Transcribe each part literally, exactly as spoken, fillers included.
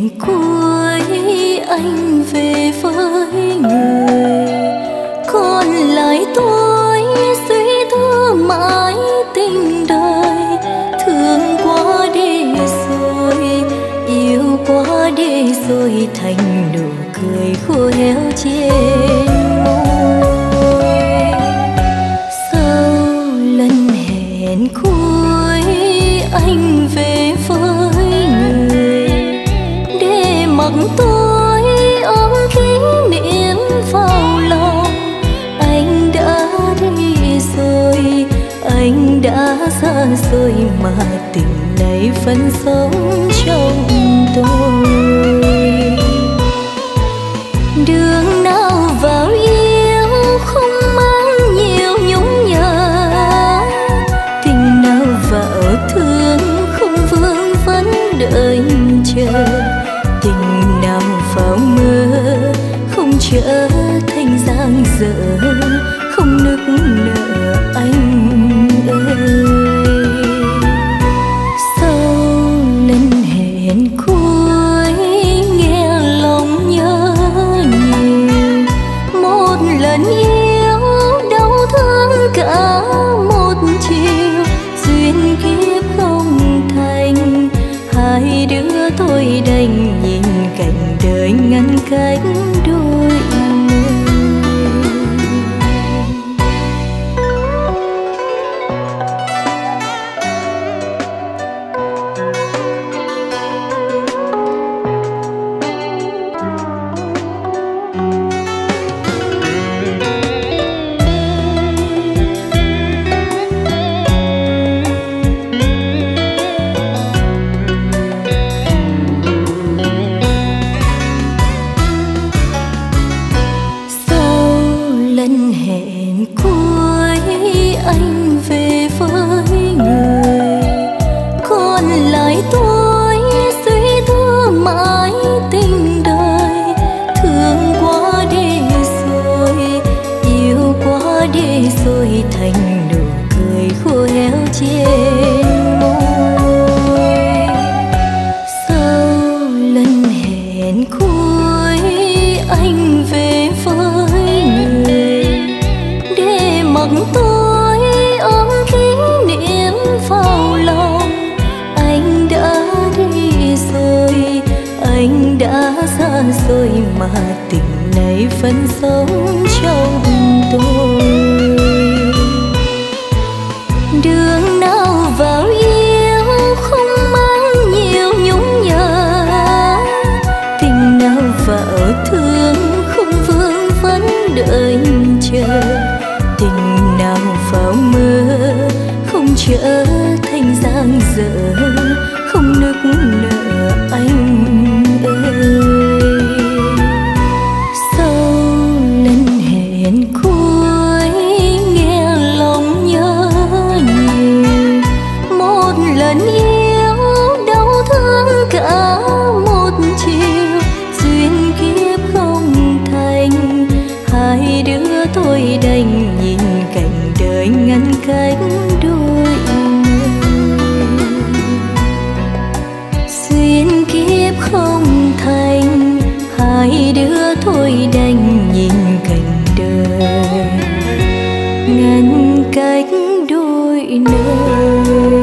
hẹn cuối anh về với người, còn lại tôi suy tư mãi tình đời. Thương quá để rồi, yêu quá để rồi, thành nụ cười khô héo trên môi. Sau lần hẹn cuối anh về với người, để mặc tôi ôm kỷ niệm vào lòng. Anh đã đi rồi, anh đã xa rồi, mà tình này vẫn sống trong tôi. Đường nào vào yêu không mang nhiều nhung nhớ, tình nào vào thương không vương vấn đợi chờ, tình nào vào mơ không trở thành dang dở, không nức nở anh ơi. Sau lần hẹn cuối nghe lòng nhớ nhiều, một lần yêu đau thương cả một chiều. Duyên kiếp không thành, hai đứa tôi đành nhìn cảnh đời ngăn cách đôi người. Rồi mà tình này vẫn sống trong tôi. Đường nào vào yêu không mang nhiều nhung nhớ, tình nào vào thương không vương vấn đợi chờ, tình nào vào mơ không trở thành dang dở, không nức nở anh ơi. Tôi đành nhìn cảnh đời ngăn cách đôi người. Duyên kiếp không thành, hai đứa tôi đành nhìn cảnh đời ngăn cách đôi nơi.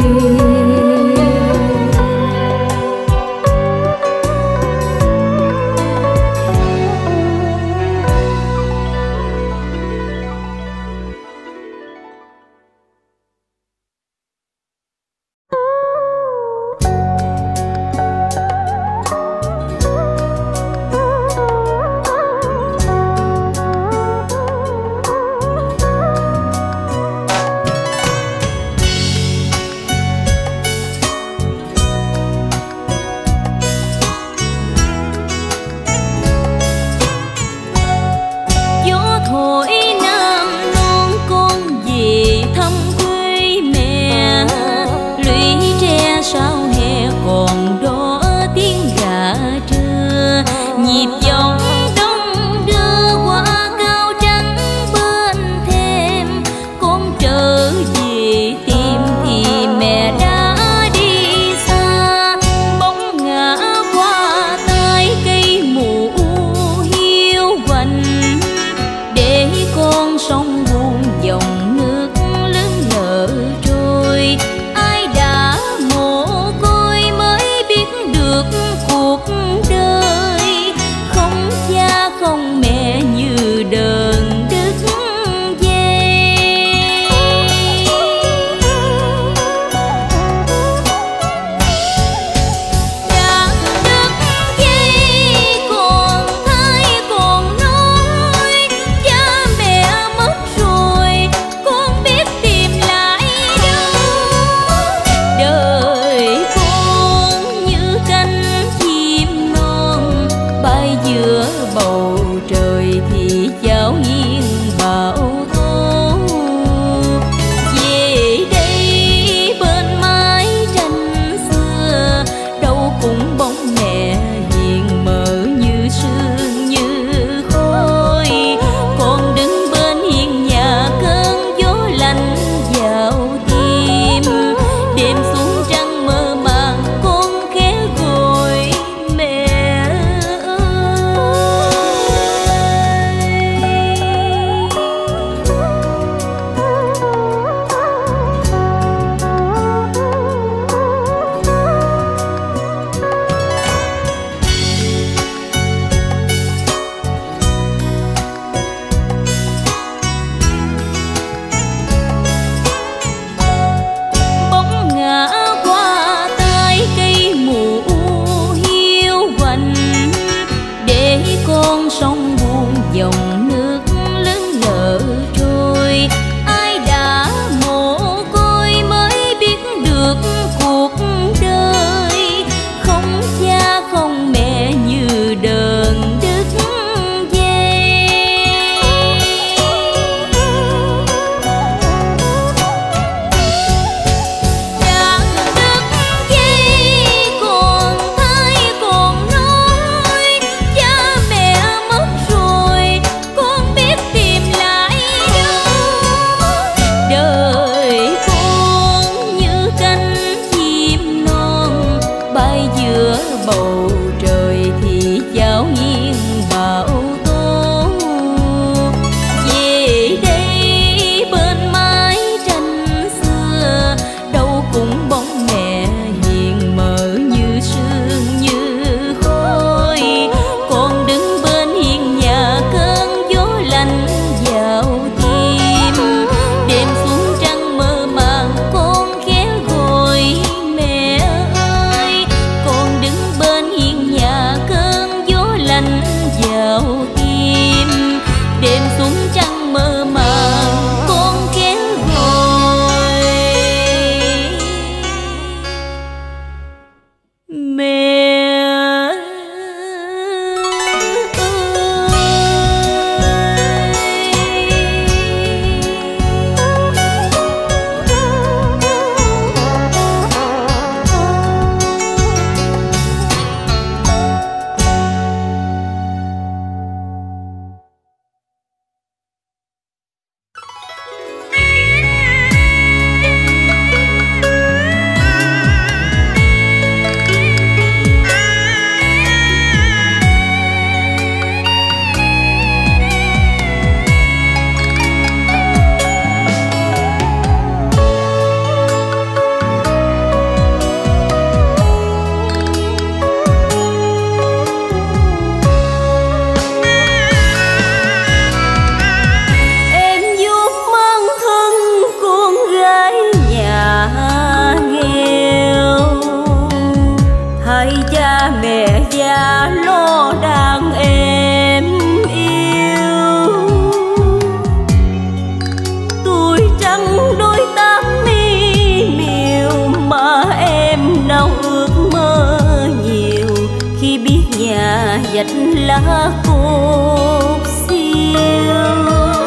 nhà dạch lá cột xiêu.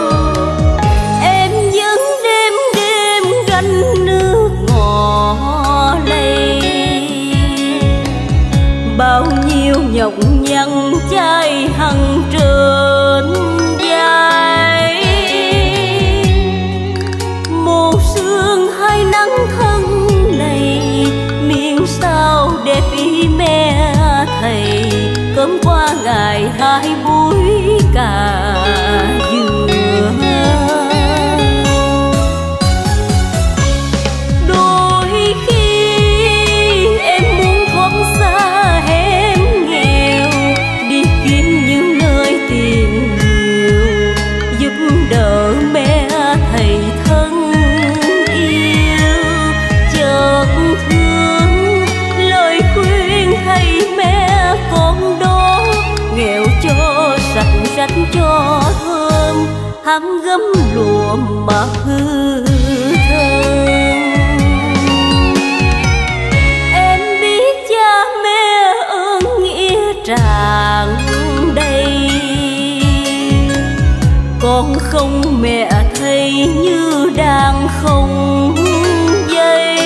Em vẫn đêm đêm gánh nước ngò lây, bao nhiêu nhọc nhằn chai hằng trên vai. Một sương hai nắng thân này, miền sao đẹp ý mẹ thầy. Cơm qua ngày hai buổi cà dừa. Đôi khi em muốn thoát xa hẻm nghèo, đi kiếm những nơi tiền nhiều, giúp đỡ mẹ thầy thân yêu. Chợt thương lời khuyên thầy mẹ con đó, nghèo cho sạch rách cho thơm, hám gấm lụa mà hư thơm. Em biết cha mẹ ơn nghĩa tràn đầy, con không mẹ thầy như đang không dây.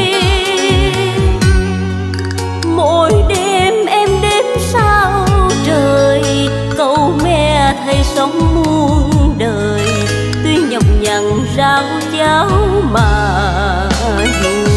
Mỗi đêm em đêm sao trời, câu mẹ thầy sống muôn đời. Tuy nhọc nhằn rau cháo mà vui.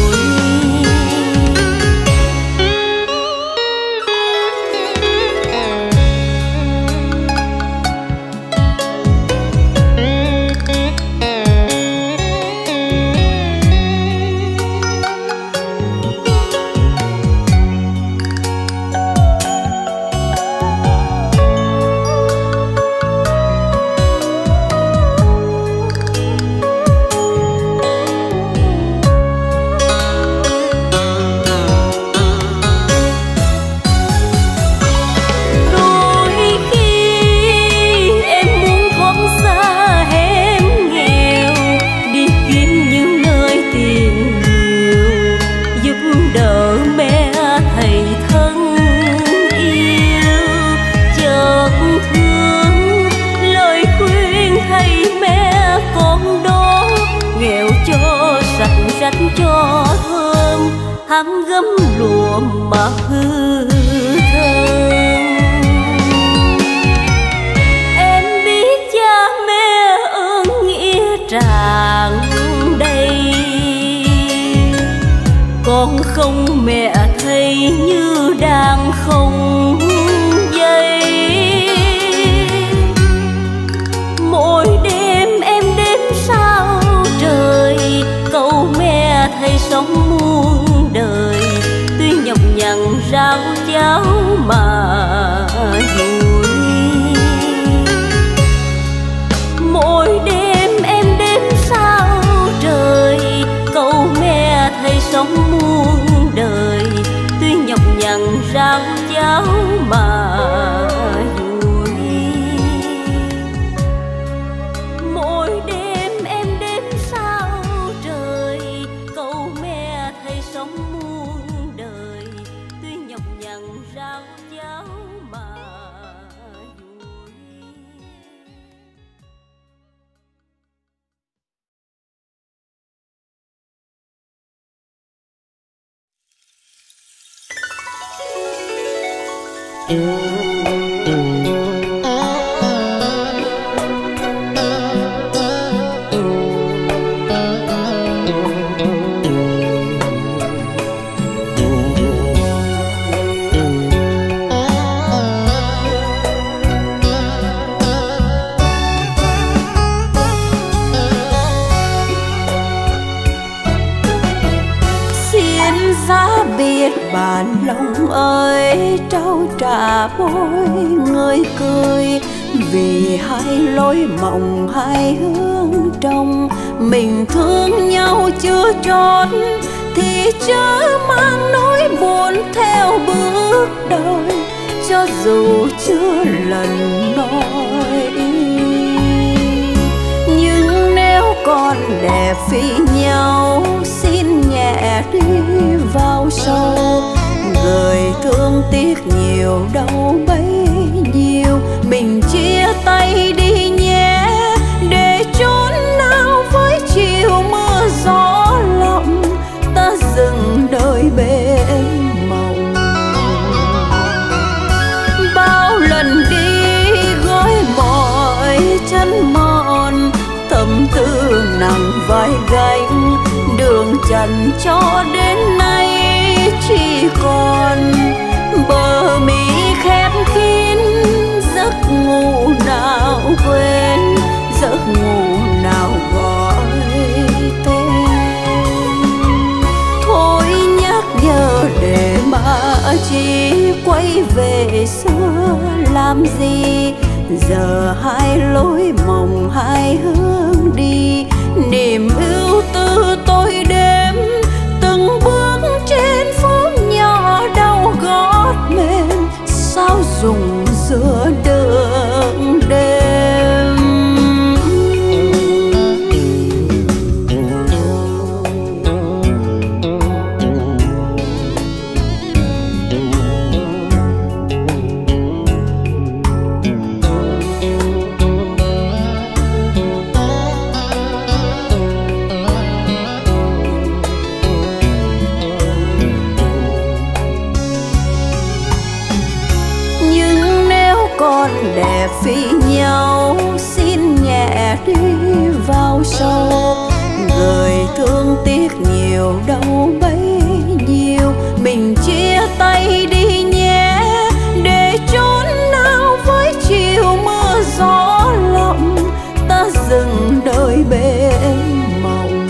Cho thơm, hám gấm lụa mà hư thơm. Em biết cha mẹ ơn nghĩa tràn đầy, con không mẹ thầy như đang không dây. Mỗi đêm em đêm sao trời, câu mẹ thầy sống muôn đời. Tuy nhọc nhằn rau cháo mà vui. Mỗi đêm em đêm sao trời, câu mẹ thầy sống muôn đời. Tuy nhọc nhằn rau cháo mà vui. Mỗi đêm em đêm sao trời, câu mẹ thầy sống muôn đời. Tuy nhọc nhằn rau cháo mà vui. Bạn lòng ơi trao trả môi người cười, vì hai lối mộng hai hướng trong. Mình thương nhau chưa trót thì chớ mang nỗi buồn theo bước đời, cho dù chưa lần nói. Nhưng nếu còn đẹp phi nhau, xin nhẹ đi vào sâu. người thương tiếc nhiều đâu bấy nhiêu. Mình chia tay đi nhé, để chốn nào với chiều mưa gió lộng, ta dừng đời bên mộng. Bao lần đi gói mỏi chân mòn, tâm tư nặng vai gánh, đường trần cho đến nay chỉ còn bờ mi khép kín. Giấc ngủ nào quên, giấc ngủ nào gọi tên. Thôi nhắc nhở để mà chỉ quay về xưa làm gì. Giờ hai lối mộng hai hướng đi, niềm ưu tư tôi đêm từng bước trên phố nhỏ đau gót mềm. Sao dùng giữa đường đêm. Con đẹp phi nhau xin nhẹ đi vào sâu. Người thương tiếc nhiều đâu bấy nhiêu. Mình chia tay đi nhé, để chốn nào với chiều mưa gió lộng, ta dừng đời bên mộng.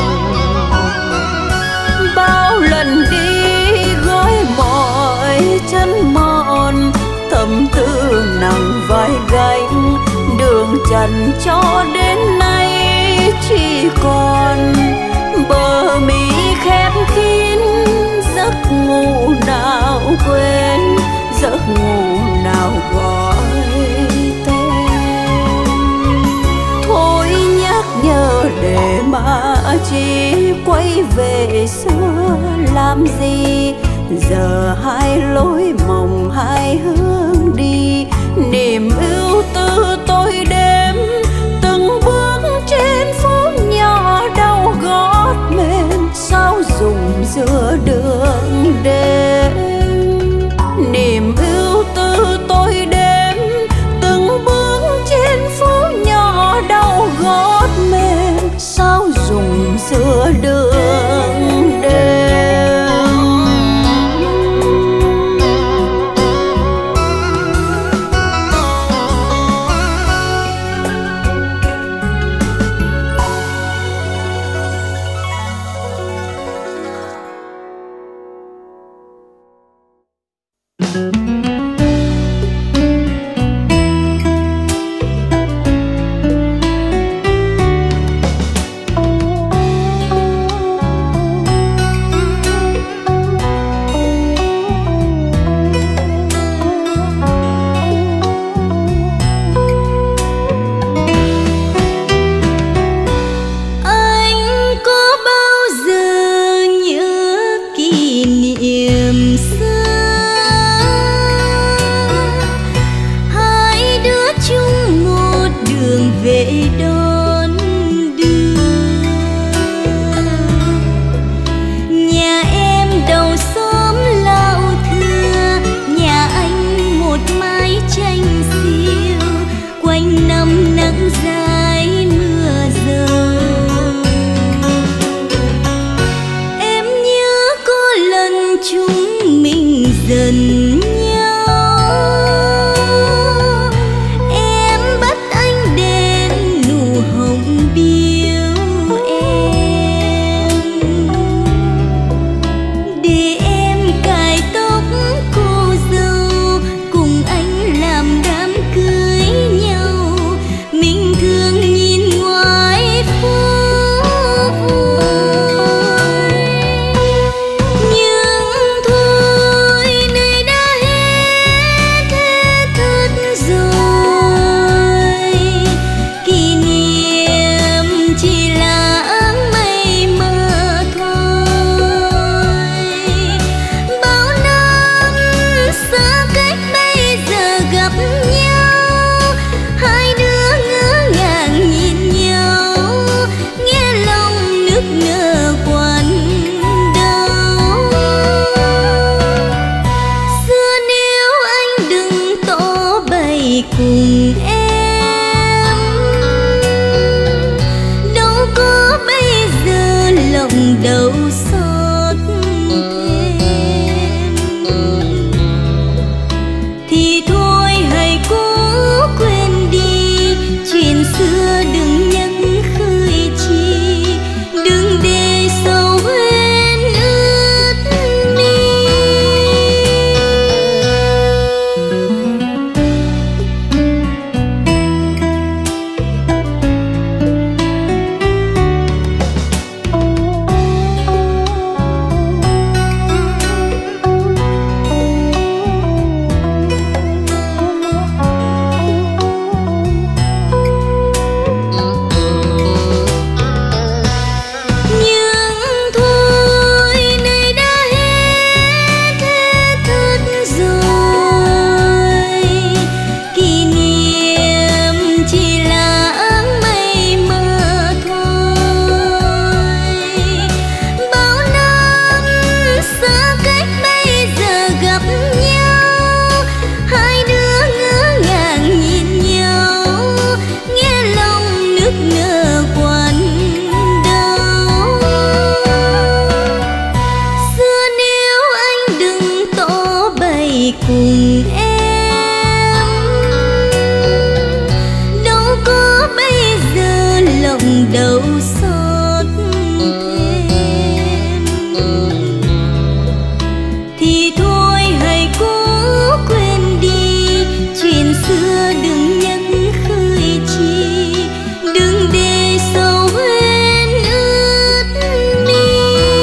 Bao lần đi gói mỏi chân mòn, tâm tư nặng vai gánh, đường trần cho đến nay chỉ còn bờ mi khép kín. Giấc ngủ nào quên, giấc ngủ nào gọi tên. Thôi nhắc nhở để mà chỉ quay về xưa làm gì. Giờ hai lối mộng hai hướng đi, niềm ưu tư tôi đêm từng bước trên phố nhỏ đau gót mềm. Sao dùng giữa đường đêm, niềm ưu tư tôi đêm từng bước trên phố nhỏ đau gót mềm. Sao dùng giữa đường đêm. cùng em. Đâu có bây giờ lòng đau xót thêm, thì thôi hãy cố quên đi chuyện xưa, đừng nhắc khơi chi, đừng để sầu huyên ướt mi. Cùng em đâu có bây giờ lòng đau xót thêm, thì thôi hãy cố quên đi chuyện xưa, đừng nhắc khơi chi, đừng để sầu huyên ướt mi.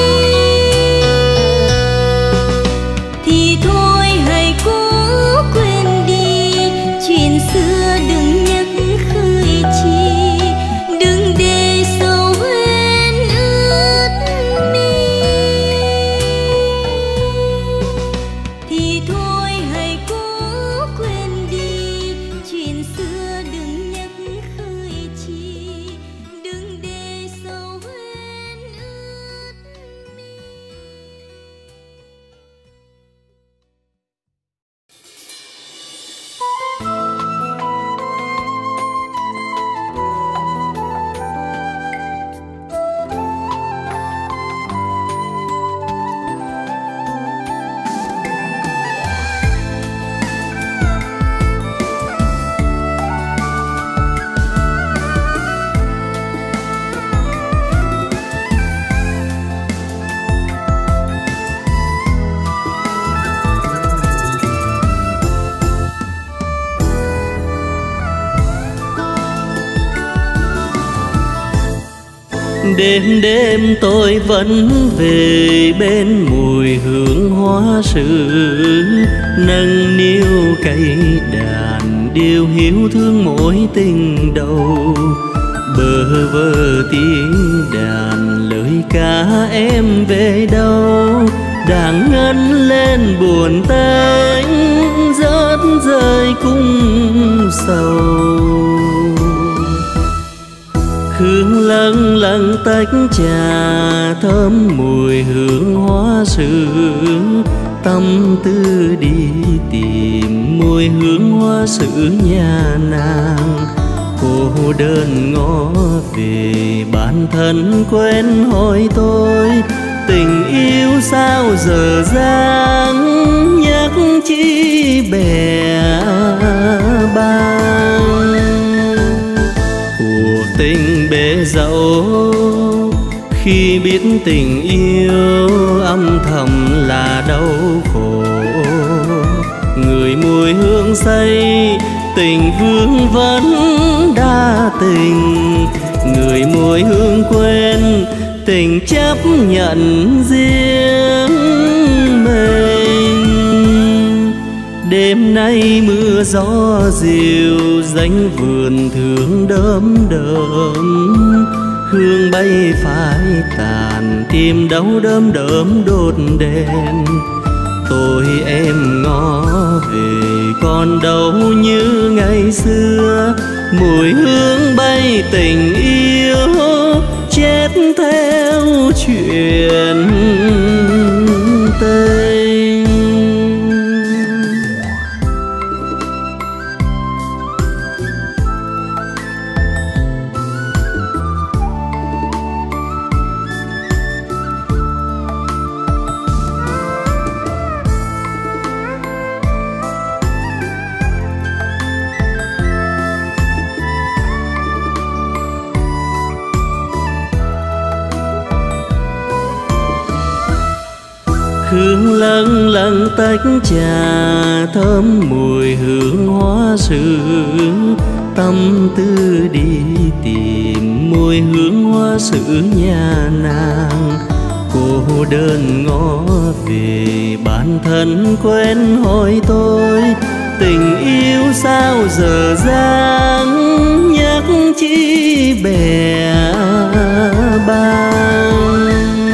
Thì thôi hãy cố quên đi chuyện xưa, đừng nhắc khơi chi, đừng để sầu huyên ướt mi. Thì thôi hãy cố quên đi chuyện xưa, đừng nhắc khơi chi, đừng để sầu huyên ướt mi. Đêm đêm tôi vẫn về bên mùi hương hoa sữa, nâng niu cây đàn điều hiu thương mỗi tình đầu. Bơ vơ tiếng đàn lời ca em về đâu, đang ngân lên buồn tênh rớt rơi cung sầu. Hương lâng lâng tách trà thơm mùi hương hoa sữa, tâm tư đi tìm mùi hương hoa sữa nhà nàng. Cô đơn ngó về bản thân quên hỏi tôi, tình yêu sao dở dang nhắc chi bè bang. Cuộc tình bể dẫu khi biết tình yêu âm thầm là đau khổ. Người mùi hương say tình vương vẫn đa tình, người mùi hương quên tình chấp nhận riêng mình. Đêm nay mưa gió dịu danh vườn thương đơm đơm, hương bay phai tàn tìm đâu đơm đơm đốt đèn. Tôi em ngó về còn đâu như ngày xưa, mùi hương bay tình yêu chết theo chuyện tình. 等 lâng lâng tách trà thơm mùi hương hoa sữa, tâm tư đi tìm mùi hương hoa sữa nhà nàng. Cô đơn ngó về bản thân quen hỏi tôi, tình yêu sao dở dang nhắc chi bè bang.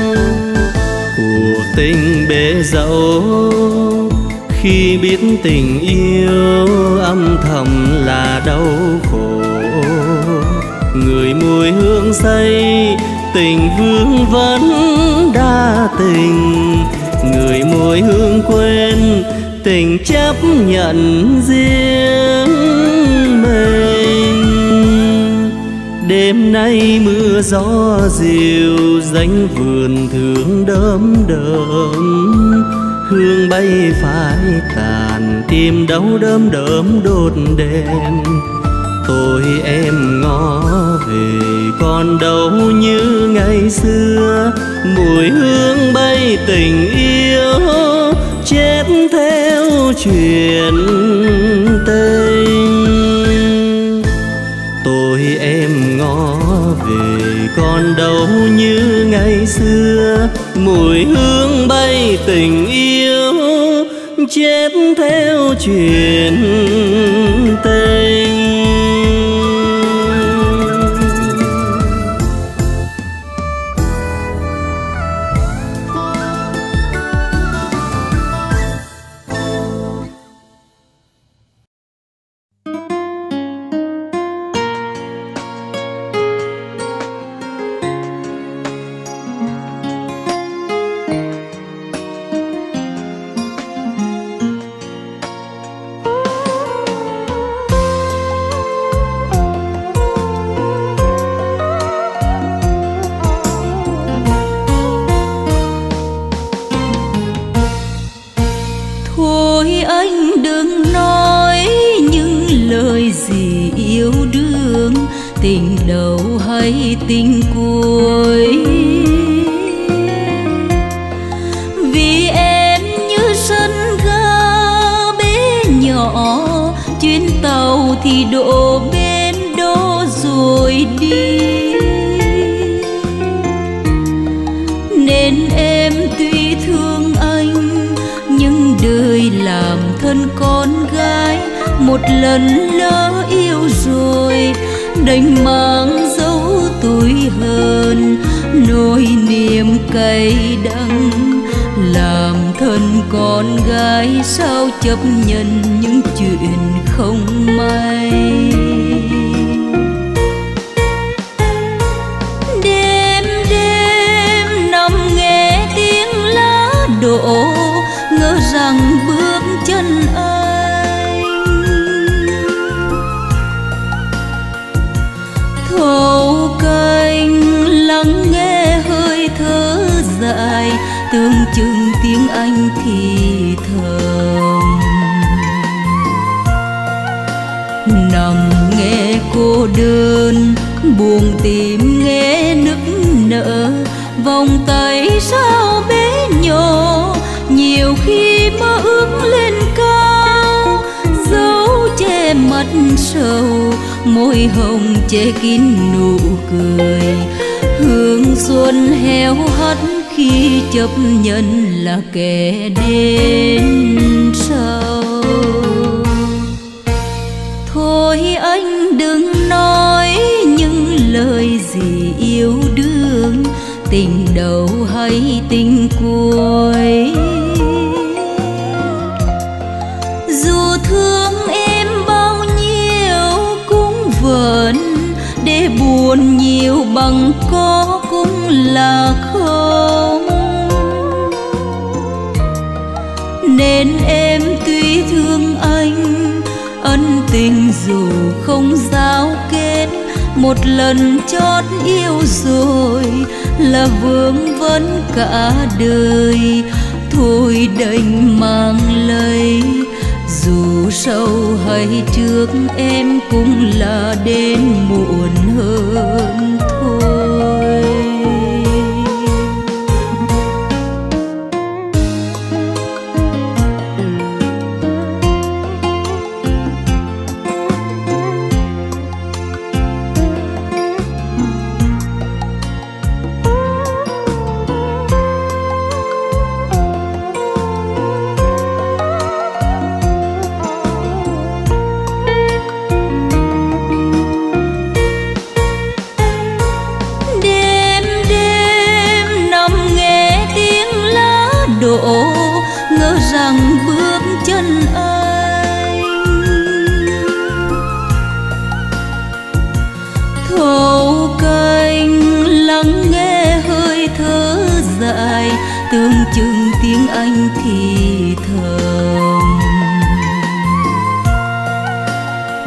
Cuộc tình bể dẫu khi biết tình yêu âm thầm là đau khổ. Người mùi hương say tình vương vẫn đa tình, người mùi hương quên tình chấp nhận riêng mình. Đêm nay mưa gió dịu danh vườn thương đơm đơm, hương bay phai tàn tìm đâu đơm đơm đốt đèn. Tôi em ngó về còn đâu như ngày xưa, mùi hương bay tình yêu chết theo chuyện tình. Tôi em ngó về còn đâu như ngày xưa, mùi hương bay tình yêu chết theo chuyện tình. Tình đầu hay tình cuối, vì em như sân ga bé nhỏ, chuyến tàu thì đổ bên đó rồi đi. Nên em tuy thương anh nhưng đời làm thân con gái, một lần lỡ yêu rồi đành mang dấu tuổi hờn, nỗi niềm cay đắng. Làm thân con gái sao chấp nhận những chuyện không may. Đêm đêm nằm nghe tiếng lá đổ, ngỡ rằng bước chân anh thâu canh, lắng nghe hơi thở dài, tương chừng tiếng anh thì thầm. Nằm nghe cô đơn buồn tìm nghe nức nở, vòng tay sao bé nhỏ nhiều khi mơ ước lên cao, dấu che mặt sầu môi hồng che kín nụ cười. Hương xuân heo hắt khi chấp nhận là kẻ đến sau. Thôi anh đừng nói những lời gì yêu đương, tình đầu hay tình cuối. Dù thương em bao nhiêu cũng vẫn, để buồn nhiều bằng có cũng là không. Nên em tuy thương anh, ân tình dù không giao kết, một lần chót yêu rồi là vương vấn cả đời. Thôi đành mang lấy, dù sau hay trước em cũng là đến muộn hơn thôi.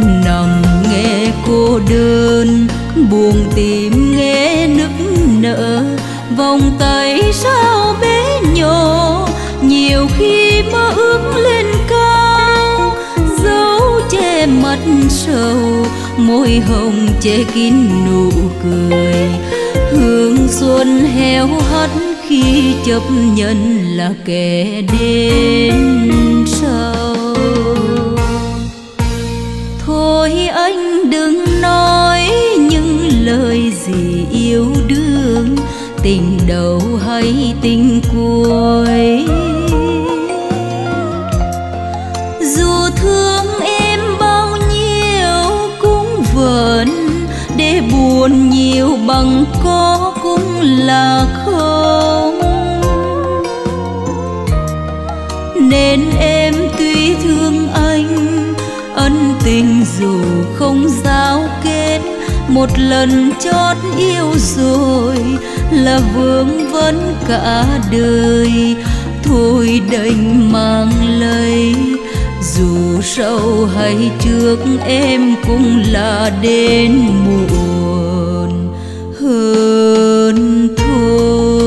nằm nghe cô đơn, buồn tìm nghe nức nở, vòng tay sao bé nhỏ, nhiều khi mơ ước lên cao, dấu che mắt sầu, môi hồng che kín nụ cười, hương xuân héo hắt khi chấp nhận là kẻ đến sau. Thôi anh đừng nói những lời gì yêu đương, tình đầu hay tình cuối. Dù thương em bao nhiêu cũng vẫn, để buồn nhiều bằng có cũng là không. Nên em tuy thương anh, ân tình dù không giao kết, một lần chót yêu rồi là vương vấn cả đời. Thôi đành mang lấy, dù sau hay trước em cũng là đến muộn hơn thôi.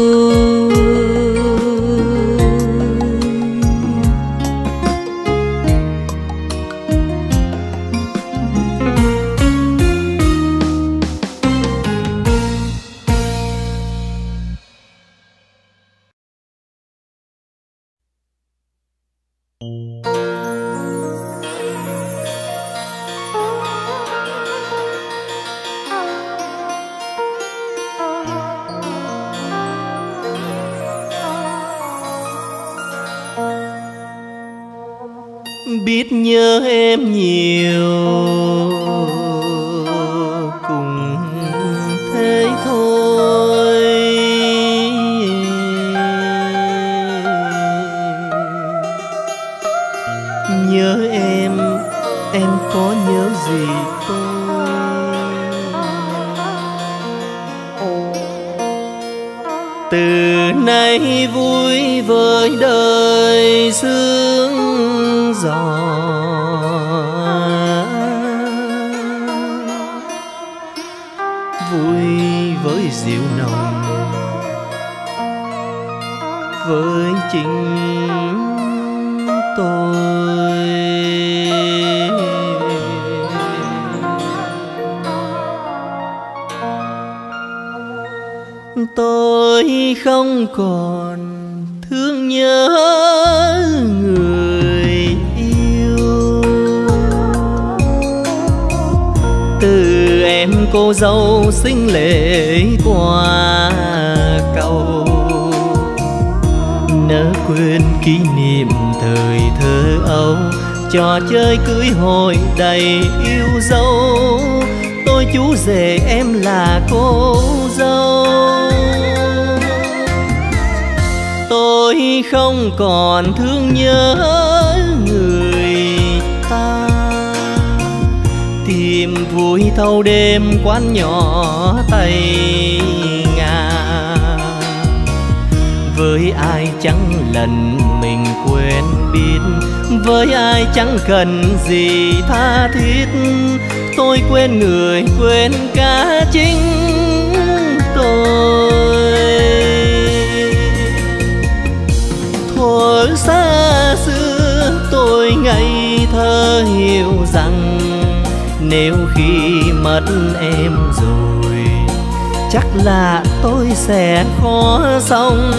Biết nhớ em nhiều cũng thế thôi, nhớ em, em có nhớ gì tôi? Từ nay vui với đời sương gió, vui với rượu nồng, với chính tôi. Tôi không còn thương nhớ người yêu, từ em cô dâu xinh lệ qua cầu, nỡ quên kỷ niệm thời thơ ấu, trò chơi cưới hỏi đầy yêu dấu. Tôi chú rể em là cô dâu, tôi không còn thương nhớ người ta, tìm vui thâu đêm quán nhỏ Tây Nga. Với ai chẳng lần mình quên biết, với ai chẳng cần gì tha thiết, tôi quên người quên cả chính tôi. Thuở xa xưa tôi ngây thơ hiểu rằng, nếu khi mất em rồi chắc là tôi sẽ khó sống.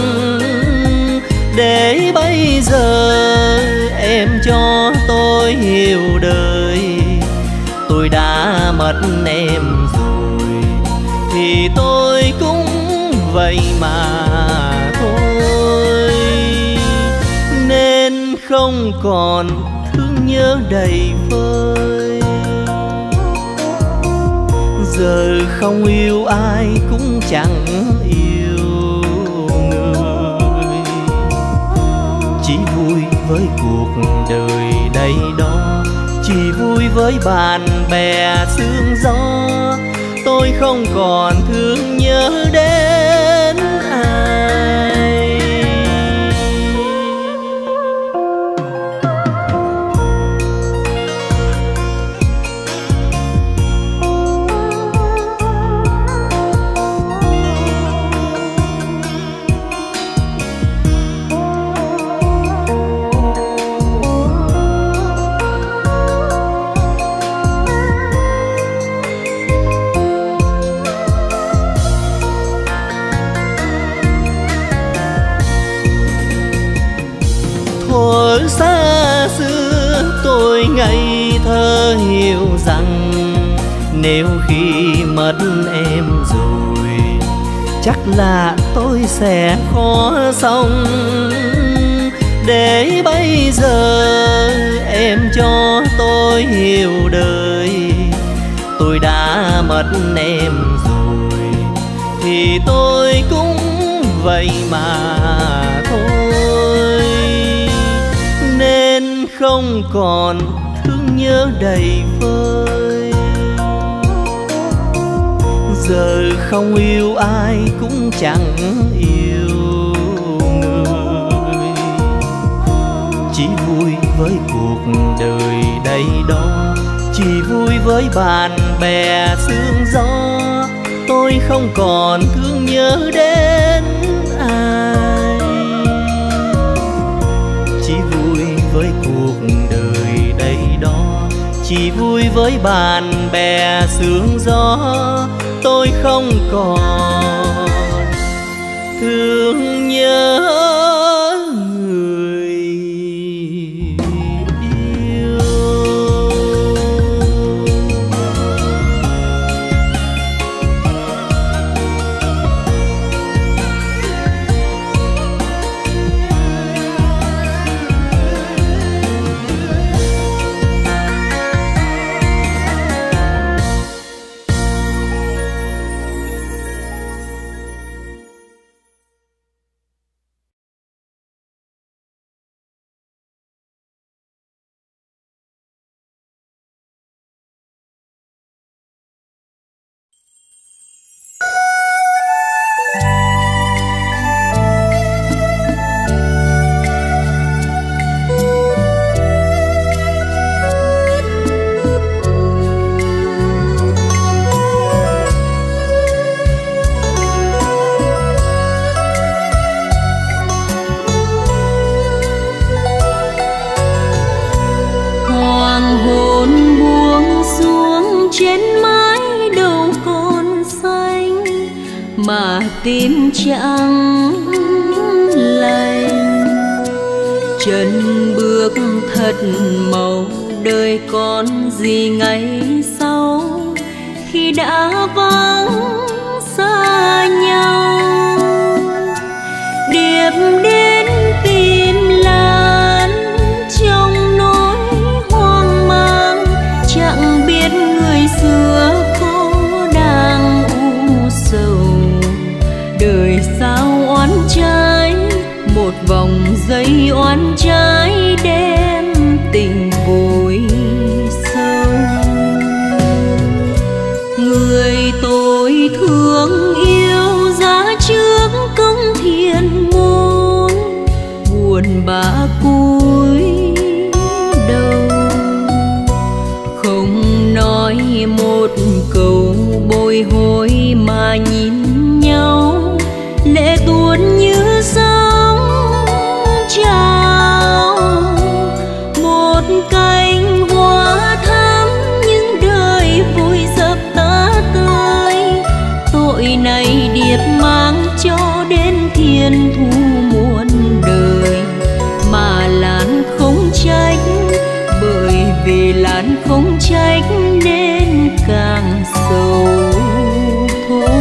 Để bây giờ em cho tôi hiểu đời, tôi đã mất em rồi thì tôi cũng vậy mà thôi. Nên không còn thương nhớ đầy vơi, giờ không yêu ai cũng chẳng yêu người, chỉ vui với cuộc đời đây đó, chỉ vui với bạn bè sương gió. Tôi không còn thương nhớ đến ai. thơ hiểu rằng nếu khi mất em rồi chắc là tôi sẽ khó sống. Để bây giờ em cho tôi hiểu đời, tôi đã mất em rồi thì tôi cũng vậy mà thôi. Nên không còn thương nhớ đầy vơi, giờ không yêu ai cũng chẳng yêu người, chỉ vui với cuộc đời đây đó, chỉ vui với bạn bè sương gió. Tôi không còn thương nhớ đến ai, chỉ vui với cuộc đời đây đó, chỉ vui với bạn bè sương gió. Tôi không còn thương nhớ người yêu. Tim chẳng lành, chân bước thật màu đời còn gì ngày sau khi đã vắng xa nhau. Điệp đến tìm Lan trong nỗi hoang mang, chẳng biết người xưa có đang u sầu. Đời sao oán trái, một vòng dây oán trái đem tình vùi sâu. Người tôi thương yêu giá trước công thiền môn, buồn bã cúi đầu không nói một câu bồi hồi mà nhìn nhau. Lệ tuôn như sóng trào, một cánh hoa thắm những đời vui dập tắt tơi. Tội này điệp mang cho đến thiên thu muôn đời, mà Lan không trách, bởi vì Lan không trách nên càng sầu thôi.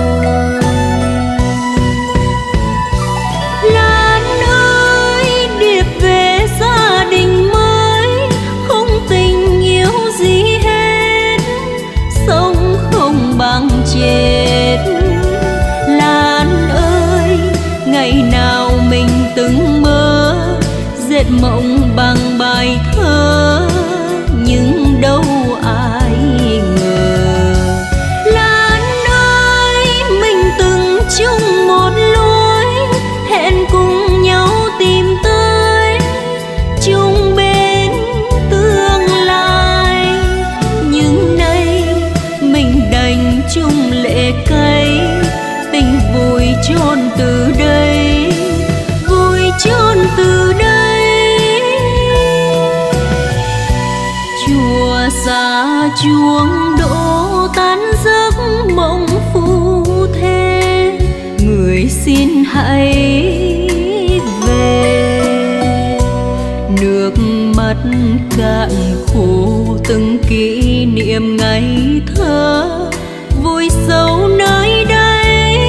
Chết Lan ơi, ngày nào mình từng mơ dệt mộng bằng bài thơ, nhưng đâu ai ngờ. Lan ơi, mình từng chung một lối hẹn cùng nhau tìm tới chung bên tương lai, nhưng nay mình đành chung lệ cay. Tình vùi chôn từ đây, vùi chôn từ đây. Chùa xa chuông đổ tan giấc mộng phu thê, người xin hãy về. Nước mắt mắt cạn khô từng kỷ niệm ngày thơ vui sâu nơi đây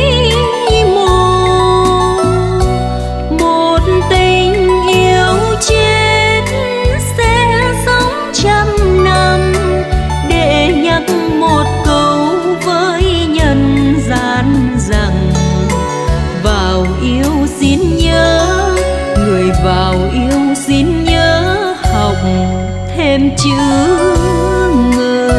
mồ một tình yêu chết sẽ sống trăm năm để nhắc một câu với nhân gian rằng vào yêu xin nhớ người vào yêu xin nhớ học thêm chữ ngờ.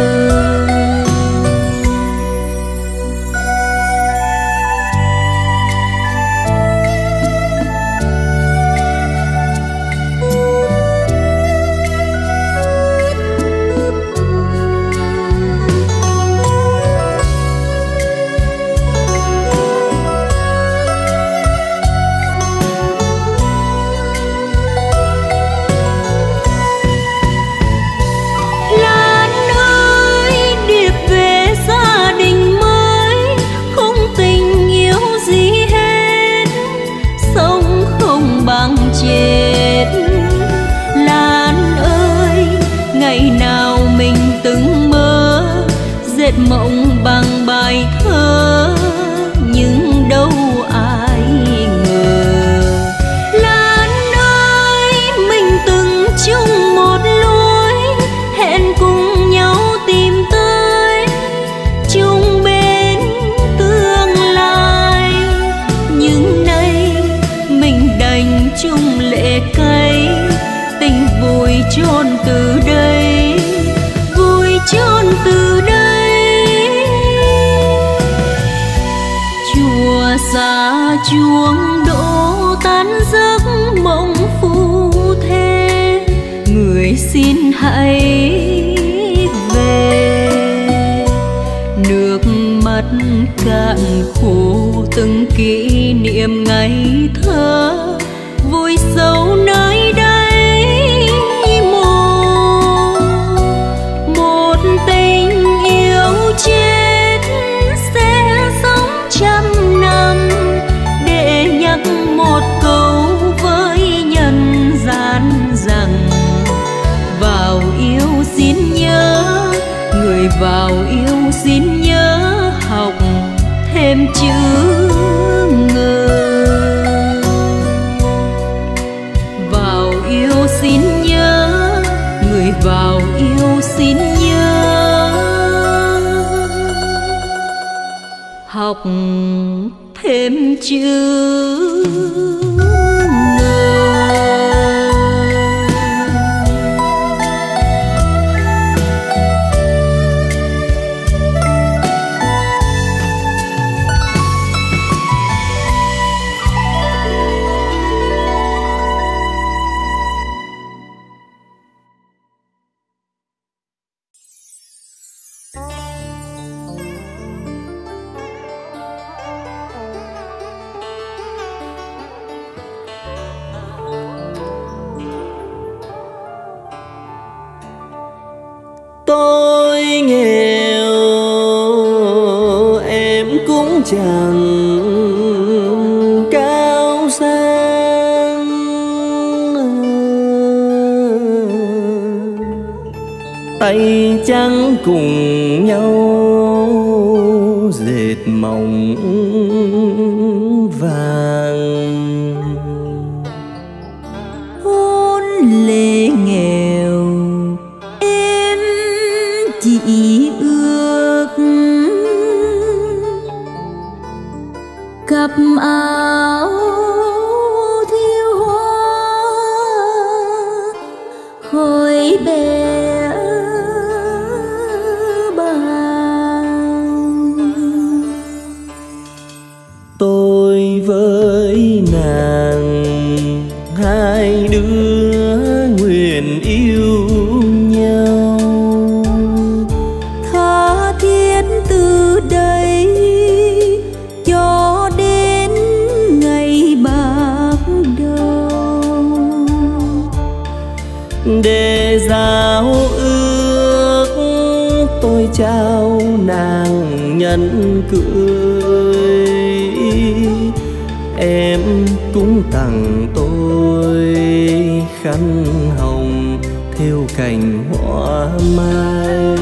Mộng bằng bài thơ nhưng đâu ai ngờ Lan ơi mình từng chung một lối hẹn cùng nhau tìm tới chung bên tương lai nhưng nay mình đành chung lệ cay tình vui chôn từ đây vui chôn từ đây xa chuông đổ tan giấc mộng phù thế người xin hãy về nước mắt cạn khô từng kỷ niệm ngày thơ vui sâu nơi đây mồ một tình yêu chết sẽ sống trăm năm để nhắc một câu với nhân gian rằng vào yêu xin nhớ người vào yêu xin nhớ học thêm chữ ngờ vào yêu xin nhớ người vào yêu xin nhớ học thêm chữ tôi nghèo em cũng chẳng cao sang tay trắng cùng nhau dệt mộng vàng hôn lệ nghèo chỉ ước cặp áo thiêu hoa khói bé bàng tôi với nàng hai đứa nguyện yêu nhau tha thiết từ đây cho đến ngày bạc đầu để giao ước tôi trao nàng nhẫn cưới em cũng tặng tôi khăn hồng cành hoa mai.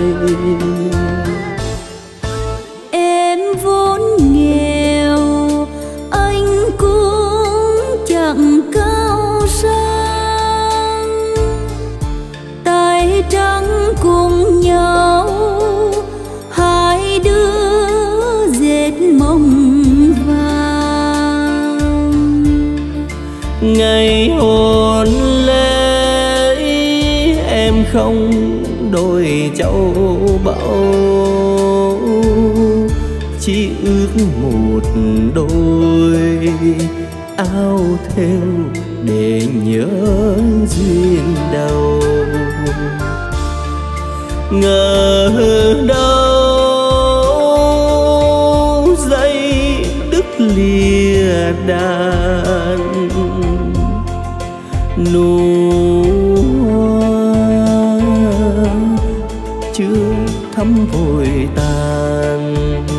Em vốn nghèo, anh cũng chẳng cao sang, tay trắng cùng nhau hai đứa dệt mộng vàng. Ngày hôn lễ em không đôi châu báu, chỉ ước một đôi áo thêu để nhớ duyên đầu. Ngờ đâu dây đứt lìa đàn, nụ hoa chưa thắm vội tàn.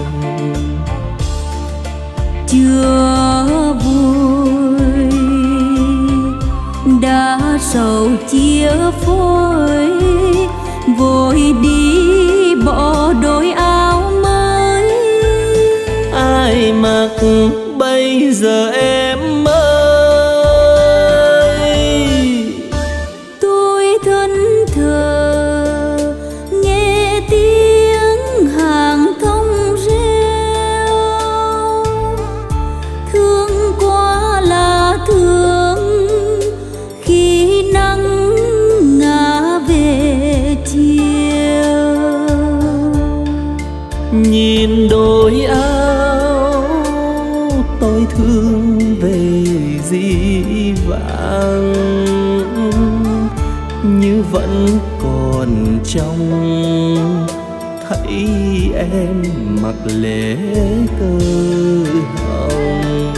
Chưa vui đã sầu chia phôi, vội đi bỏ đôi áo mới. Ai mặc bây giờ em ơi? Tôi thẫn thờ nghe tiếng hàng thông reo, thương quá là thương khi nắng ngả về chiều. Nhìn đôi áo tôi thương về dĩ vãng, như vẫn còn trong thấy em mặc lễ cơ hồng.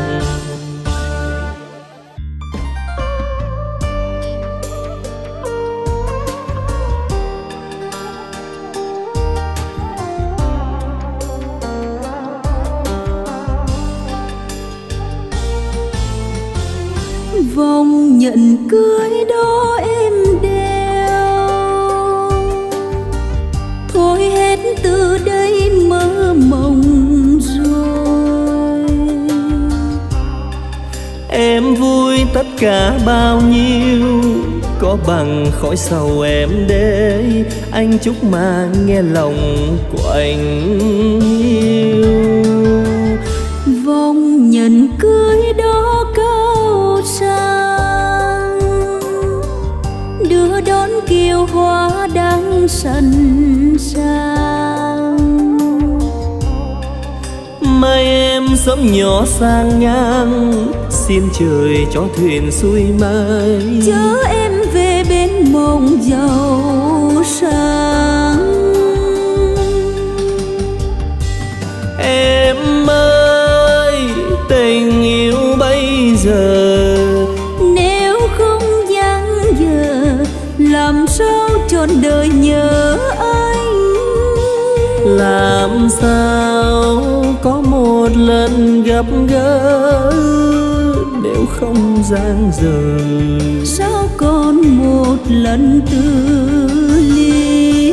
Vòng nhận cưới đó em đeo, thôi hết từ đây mơ mộng rồi. Em vui tất cả bao nhiêu, có bằng khói sầu em để anh chúc mà nghe lòng của anh yêu. Vòng nhận cưới đó cao sang, đưa đón kiều hoa đang sẵn sàng. Mai em sớm nhỏ sang ngang, xin trời cho thuyền xuôi mai. Chở em về bên mộng giàu sang. Em ơi, tình yêu bây giờ Nếu không dang dở, làm sao trọn đời nhớ anh. làm sao có một lần gặp gỡ, nếu không dang dở Sao còn một lần từ ly.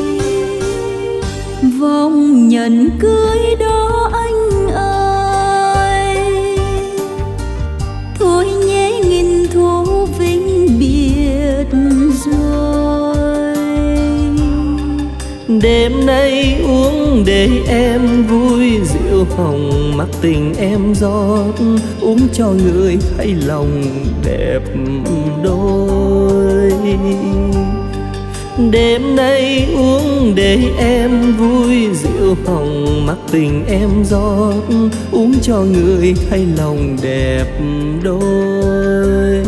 Vòng nhận cưới đó anh ơi, thôi nhé nghìn thu vĩnh biệt rồi. đêm nay uống để em vui, rượu hồng mắc tình em rót, uống cho người thấy lòng đẹp đôi. Đêm nay uống để em vui, rượu hồng mắc tình em rót, uống cho người thấy lòng đẹp đôi.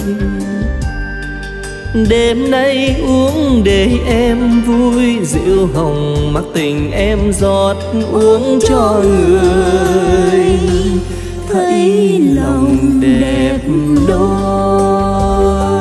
Đêm nay uống để em vui, rượu hồng mắc tình em rót, uống cho người thấy lòng đẹp đôi.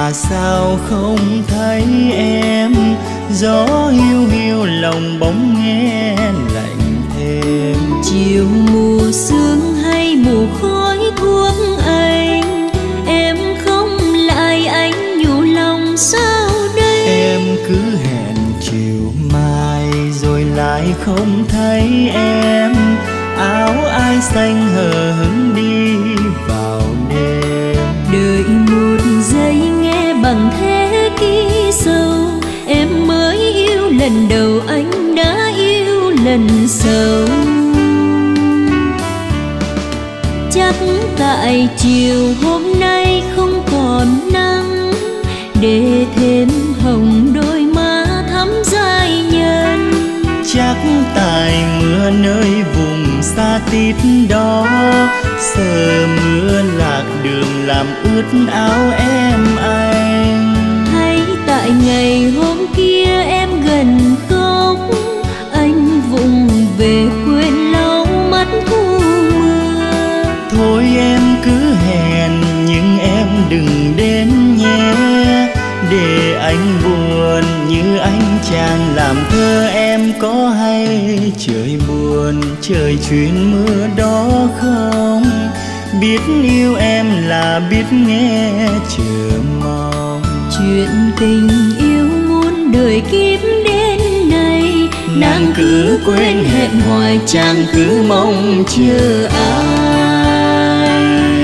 mà sao không thấy em. Gió hiu hiu lòng bóng nghe lạnh thêm. Chiều mùa sương hay mùa khói thuốc anh, em không lại anh nhủ lòng sao đây. Em cứ hẹn chiều mai rồi lại không thấy em. Áo ai xanh hờ hững đi vào đêm. Đợi một giây nghe bằng thế ký sâu, em mới yêu lần đầu anh đã yêu lần sau. Chắc tại chiều hôm nay không còn nắng, để thêm hồng đôi má thắm giai nhân. Chắc tại mưa nơi vùng xa tít đó, sợ mưa lạc đường làm ướt áo em anh. Hay tại ngày hôm kia em gần cốc, anh vụng về quên lau mắt thu mưa. Thôi em cứ hẹn nhưng em đừng đến nhé, để anh buồn như anh chàng làm thơ. Em có hay trời buồn trời chuyên mưa đó không? Biết yêu em là biết nghe chờ mong. Chuyện tình yêu muôn đời kiếp đến nay, nàng cứ quên hẹn hoài chàng cứ mong chờ ai.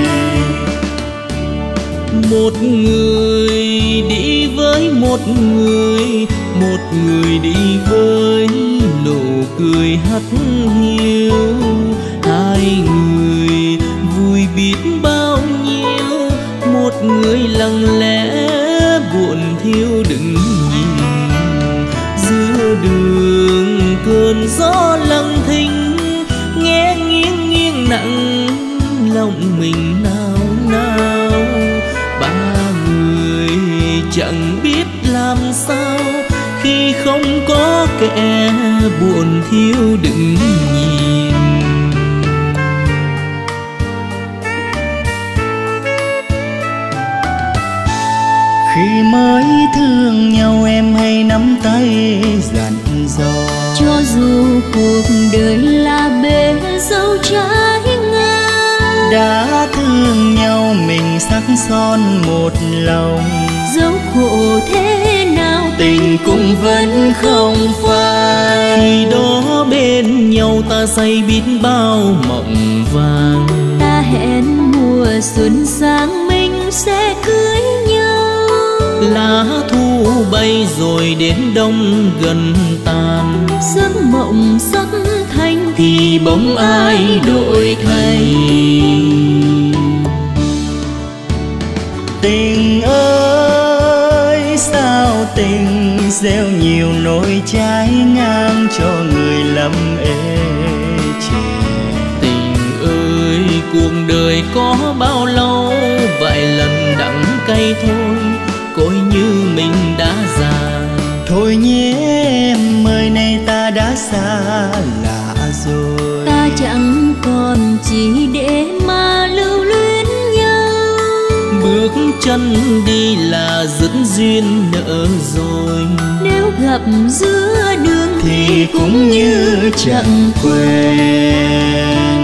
Một người đi với một người, một người đi với nụ cười hắt hiu. Hai người vui biết bao nhiêu, một người lặng lẽ buồn thiêu đừng nhìn. Giữa đường cơn gió lặng thinh, nghe nghiêng nghiêng nặng lòng mình nao nao. Ba người chẳng biết làm sao khi không có kẻ buồn thiêu đừng nhìn. Khi mới thương nhau em hay nắm tay dặn dò, cho dù cuộc đời là bể dâu trái ngang. đã thương nhau mình sắc son một lòng, dẫu khổ thế nào tình cũng vẫn không phai. Khi đó bên nhau ta say biết bao mộng vàng, ta hẹn mùa xuân sang mình sẽ cưới nhau. lá thu bay rồi đến đông gần tàn, giấc mộng sắc thanh thì bóng ai đổi thay. Tình ơi sao tình gieo nhiều nỗi trái ngang cho người lầm ê chề. Tình ơi cuộc đời có bao lâu, vài lần đắng cay thôi, coi như mình đã già. Thôi nhé em ơi nay ta đã xa lạ rồi, ta chẳng còn chỉ để mà lưu luyến nhau. Bước chân đi là dứt duyên nợ rồi, nếu gặp giữa đường thì cũng như chẳng quên.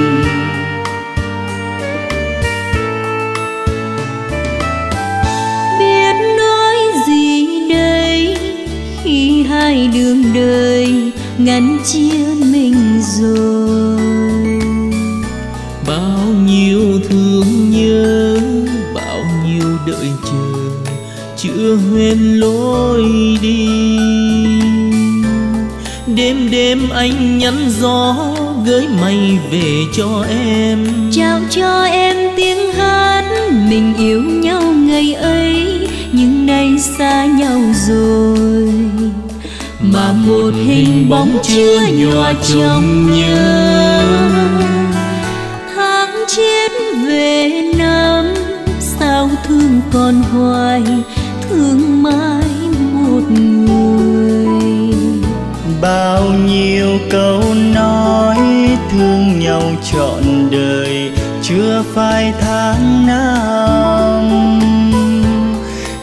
Biết nói gì đây khi hai đường đời ngăn chia mình rồi. bao nhiêu thương nhớ, bao nhiêu đợi chờ, chưa huyên lối đi. Đêm đêm anh nhắn gió gửi mây về cho em, Trao cho em tiếng hát mình yêu nhau ngày ấy, nhưng nay xa nhau rồi. mà một hình bóng chưa nhòa trong nhớ. Tháng chết về năm sao thương còn hoài, thương mãi một người. Bao nhiêu câu nói thương nhau trọn đời, chưa phai tháng năm.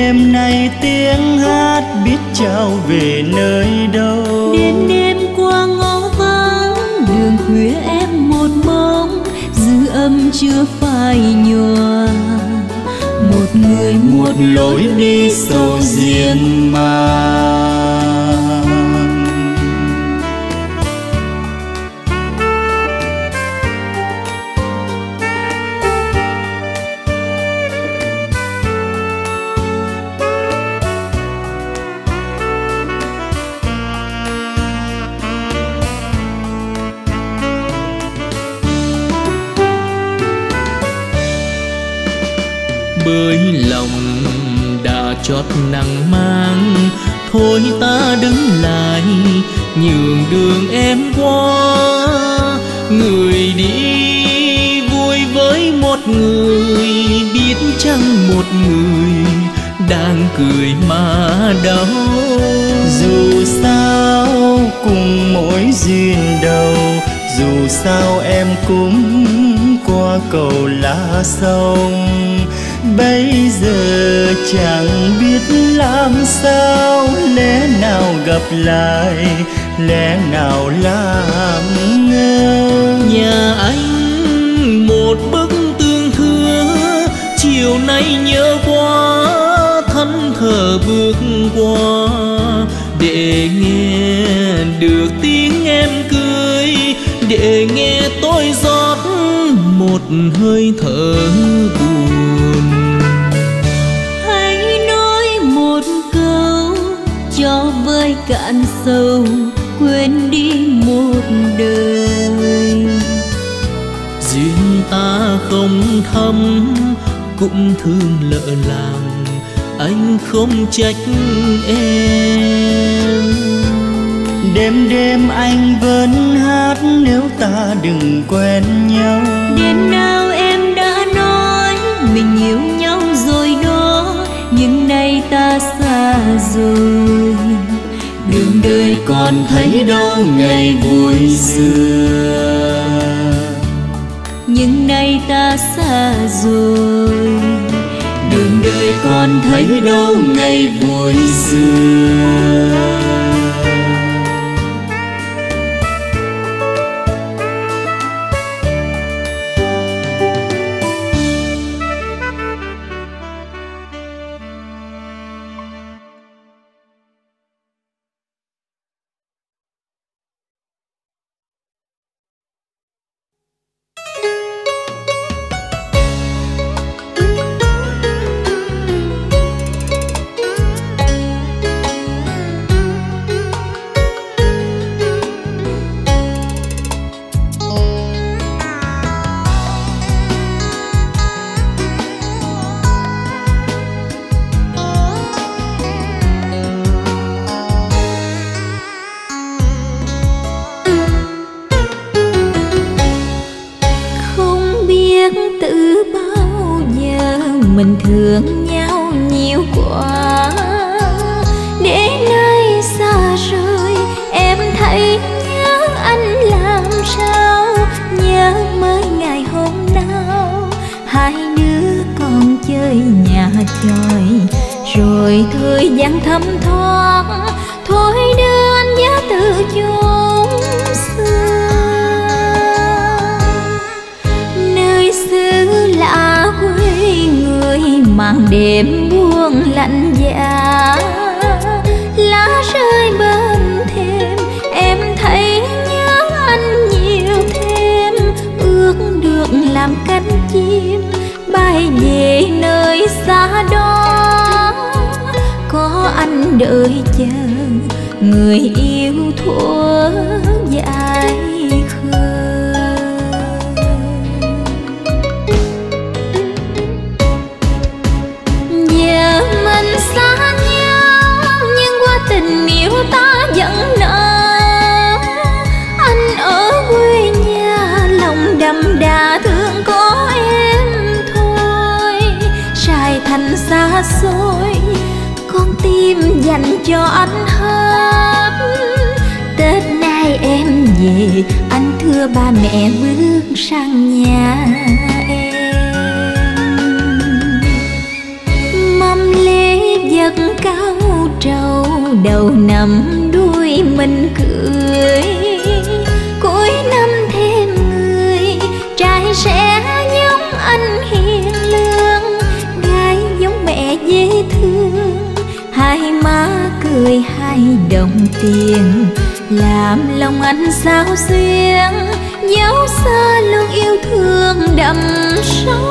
đêm nay tiếng hát biết trao về nơi đâu. Đêm đêm qua ngõ vắng đường khuya em một bóng, dư âm chưa phai nhòa. Một người một lối đi sầu riêng mang. Bởi lòng đã chót nắng mang, thôi ta đứng lại nhường đường em qua. Người đi vui với một người, biết chăng một người đang cười mà đau. Dù sao cùng mỗi duyên đầu, dù sao em cũng qua cầu lá sông. Bây giờ chẳng biết làm sao, lẽ nào gặp lại, lẽ nào làm ngơ. Nhà anh một bức tường thưa, chiều nay nhớ quá, thẫn thờ bước qua. Để nghe được tiếng em cười, để nghe tôi rót một hơi thở buồn. Hãy nói một câu cho vơi cạn sầu, quên đi một đời. Duyên ta không thâm cũng thương lỡ làng, anh không trách em. Đêm đêm anh vẫn hát nếu ta đừng quen nhau. Đêm nào em đã nói mình yêu nhau rồi đó, nhưng nay ta xa rồi. Đường đời còn thấy đâu ngày vui xưa, nhưng nay ta xa rồi. Đường đời còn thấy đâu ngày vui xưa. Mình thương nhau nhiều quá, để nay xa rời em thấy nhớ anh làm sao. Nhớ mới ngày hôm nào hai đứa còn chơi nhà tròi, rồi thời gian thấm thoát thôi đưa anh giá từ chốn xưa. Nơi xứ lạ quê người màn đêm buông lạnh giá, lá rơi bên thềm em thấy nhớ anh nhiều thêm. Ước được làm cánh chim bay về nơi xa đó, có anh đợi chờ người yêu thuở dại khờ. Giờ mình xa nhau nhưng qua tình yêu ta vẫn nợ. Anh ở quê nhà lòng đậm đà thương có em thôi. Sài Thành xa xôi con tim dành cho anh hết. Tết nay em về anh thưa ba mẹ bước sang nhà em. Mâm lễ đầu năm đuôi mình cười. Cuối năm thêm người, trai sẽ giống anh hiền lương, gái giống mẹ dễ thương. Hai má cười hai đồng tiền, làm lòng anh sao xuyên, dấu xa luôn yêu thương đậm sâu.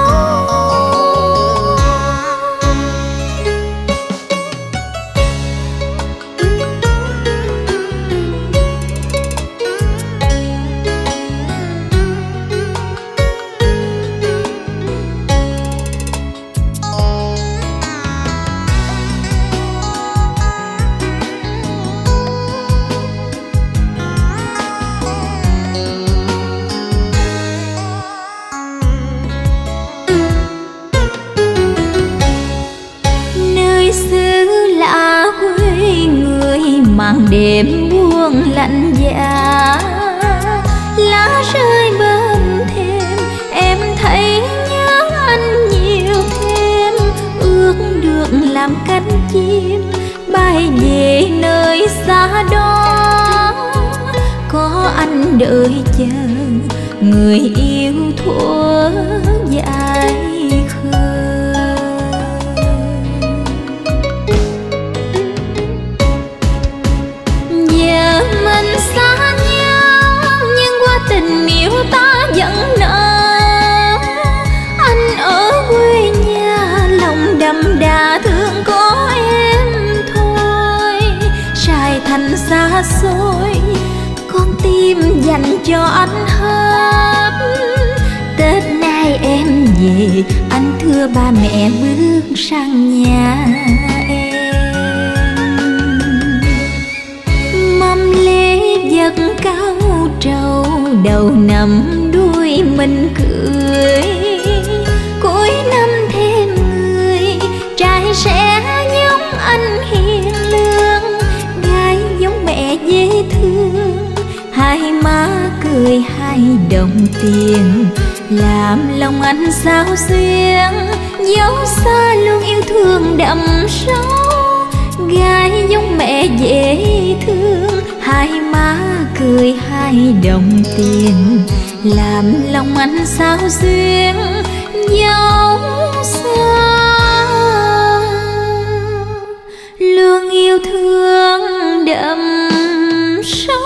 Màn đêm buông lạnh giá, lá rơi bên thềm, em thấy nhớ anh nhiều thêm. Ước được làm cánh chim bay về nơi xa đó, có anh đợi chờ người yêu thuở dài khơi. Xa nhau nhưng qua tình yêu ta vẫn nợ. Anh ở quê nhà lòng đậm đà thương có em thôi. Sài Thành xa xôi, con tim dành cho anh hết. Tết nay em về, anh thưa ba mẹ bước sang nhà em. Giấc cao trầu đầu năm đuôi mình cười. Cuối năm thêm người, trai sẽ giống anh hiền lương, gái giống mẹ dễ thương. Hai má cười hai đồng tiền, làm lòng anh sao xuyên, dấu xa luôn yêu thương đậm sâu. Gái giống mẹ dễ thương, hai má cười hai đồng tiền, làm lòng anh sao xuyên, dấu xa luôn yêu thương đậm sâu.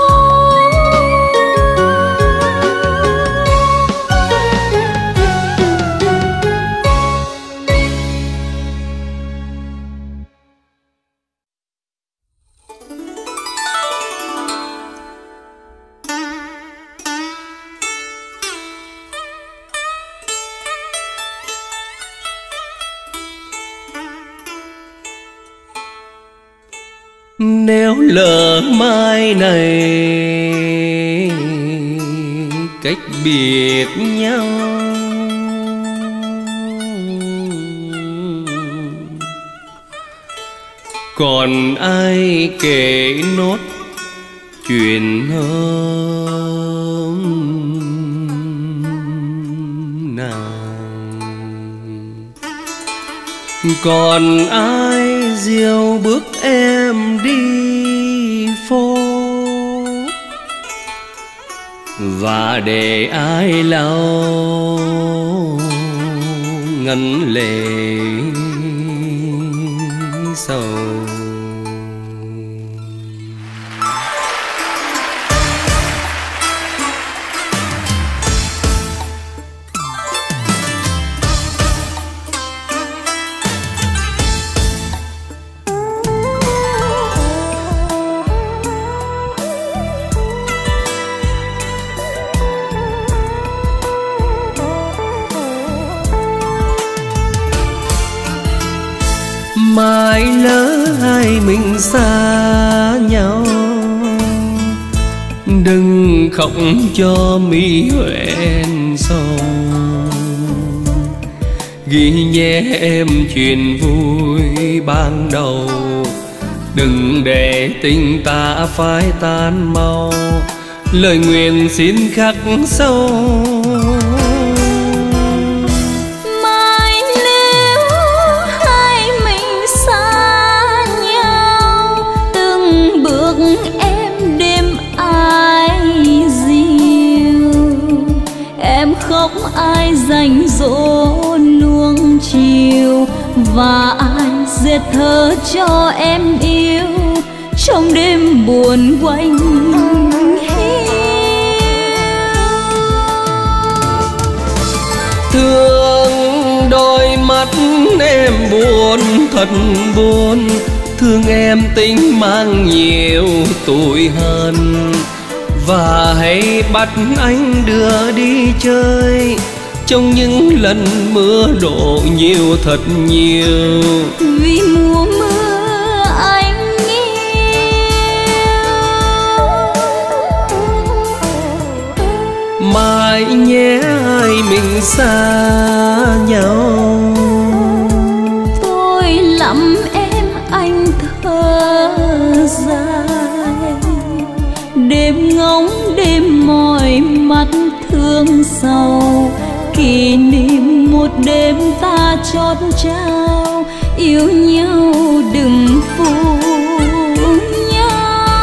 Nếu lỡ mai này cách biệt nhau, còn ai kể nốt chuyện hôm nào? Còn ai dìu bước em đi phố, và để ai lau ngấn lệ sầu? Mai lỡ hai mình xa nhau, đừng khóc cho mi hoen sầu. Ghi nhé em chuyện vui ban đầu, đừng để tình ta phai tan mau. Lời nguyện xin khắc sâu. Mai nếu hai mình xa nhau, rảnh rỗi nuông chiều, và ai dệt thơ cho em yêu trong đêm buồn quạnh hiu. Thương đôi mắt em buồn thật buồn, thương em tính mang nhiều tuổi hơn, và hãy bắt anh đưa đi chơi trong những lần mưa đổ nhiều thật nhiều. Vì mùa mưa anh yêu, mai nhé hai mình xa nhau. thôi lắm em anh thở dài, đêm ngóng đêm mỏi mắt thương sầu, kỷ niệm một đêm ta chót trao, yêu nhau đừng phụ nhau.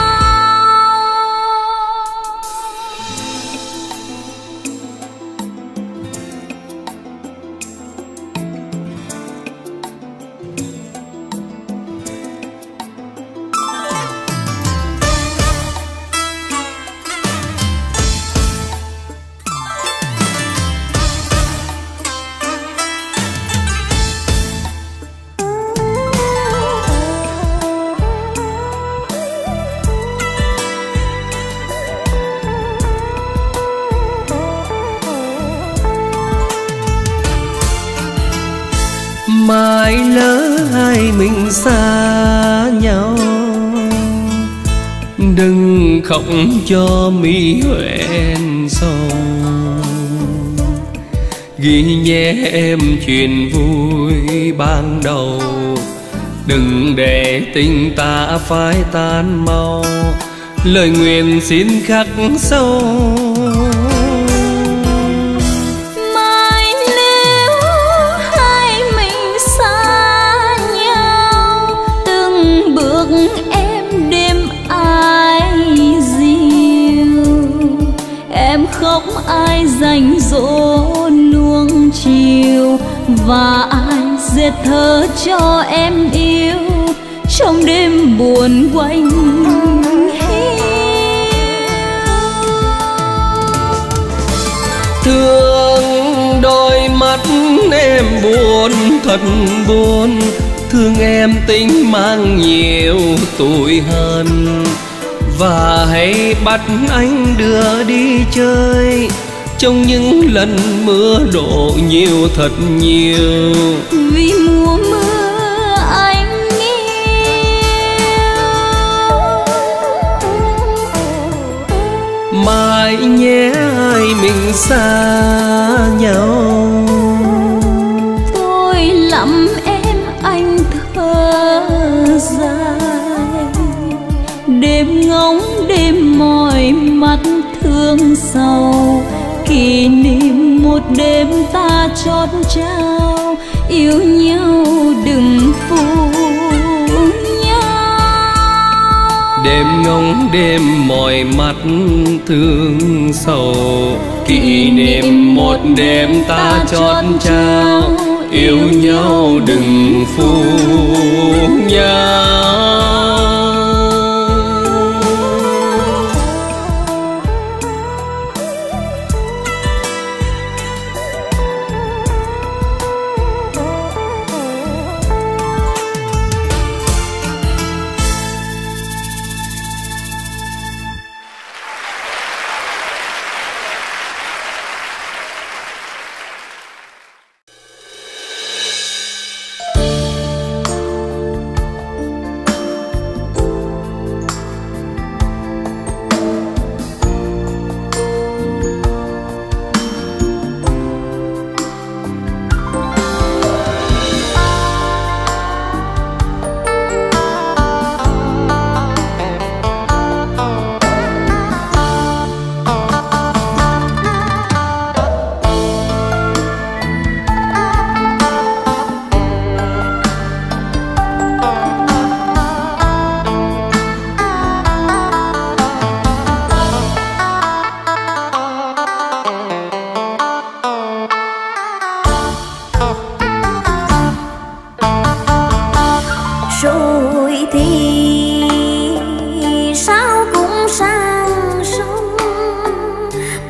Mai lỡ hai mình xa nhau, đừng khóc cho mi hoen sầu. Ghi nhé em chuyện vui ban đầu, đừng để tình ta phai tan mau, lời nguyện xin khắc sâu. Khóc ai rảnh rỗ nuông chiều, và ai dệt thơ cho em yêu trong đêm buồn quạnh hiu. Thương đôi mắt em buồn thật buồn, thương em tính mang nhiều tuổi hơn, và hãy bắt anh đưa đi chơi trong những lần mưa đổ nhiều thật nhiều. Vì mùa mưa anh yêu, mai nhé hai mình xa nhau. thôi lắm em anh thở dài, đêm ngóng đêm mỏi mắt thương sầu, kỷ niệm một đêm ta chót trao, yêu nhau đừng phụ nhau. Đêm ngóng đêm mỏi mắt thương sầu, kỷ niệm một đêm ta chót trao, yêu nhau đừng phụ nhau.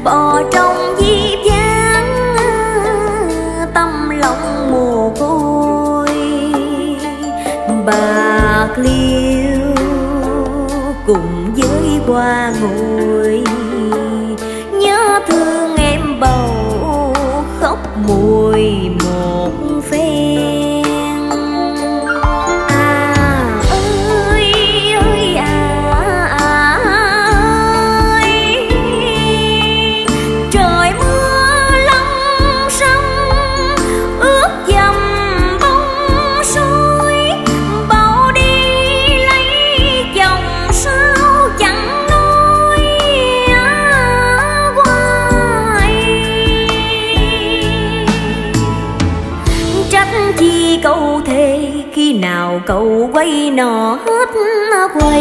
bò trong diếp dáng, tâm lòng mồ côi. Bạc liêu cùng với hoa ngồi, nhớ thương em bầu khóc mùi một phen. À ơi ơi à, à ơi, trời mưa long sông ướt dầm bóng suối, bầu đi lấy chồng sao chẳng nói hoài. Trách chi câu thề khi nào cậu quay nọ hết quay,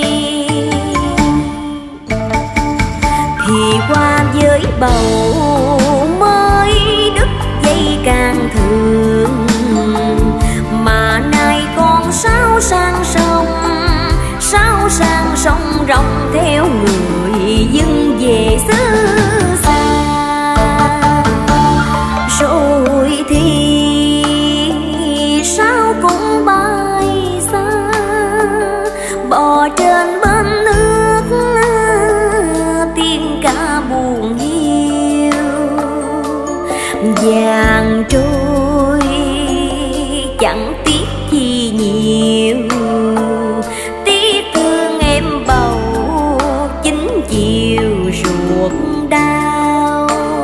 thì qua với bầu mới đứt dây càng thường. Mà nay con sao sang sông, sao sang sông rong theo người dân về xứ xa. Rồi thì sao cũng bay xa, bò trên bên nước tiếng ca buồn hiu. Vàng trôi chẳng tiếc chi nhiều, tiếc thương em bầu chính chiều ruột đau.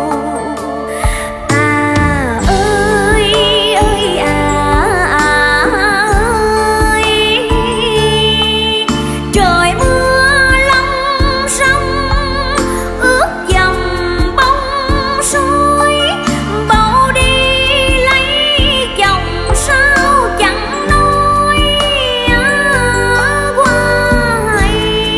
À ơi ơi à, à ơi, trời mưa long sông ướt dầm bóng suối, bầu đi lấy chồng sao chẳng nói hoài.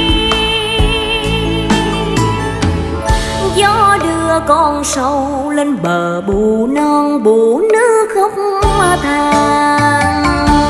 Gió đưa con sâu lên bờ bù non bù nước khóc than.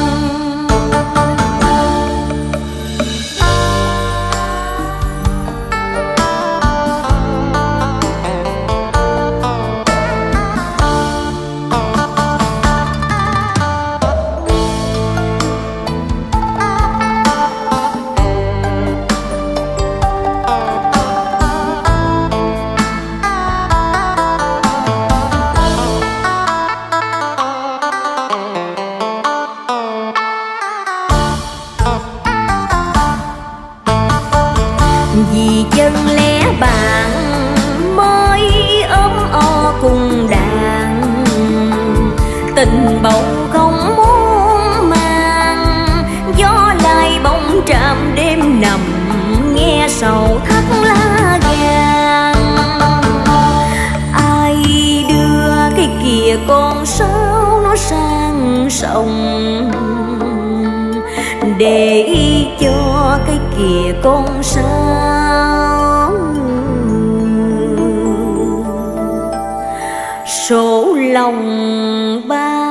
Vì chân lẽ bạn mới ốm o cùng đàn, tình bầu không muốn mang. Gió lai bóng trạm đêm nằm nghe sầu thắt lá vàng. Ai đưa cái kìa con sáo nó sang sông, để cho cái kìa con sao số lòng ba.